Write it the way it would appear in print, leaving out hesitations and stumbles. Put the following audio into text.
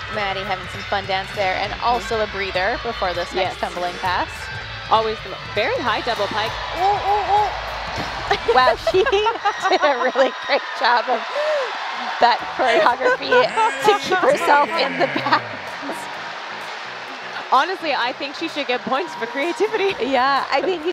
Madi having some fun dance there, and also a breather before this next tumbling pass. Always very high double pike. Wow, she did a really great job of that choreography to keep herself in the balance. Honestly, I think she should get points for creativity. Yeah, I think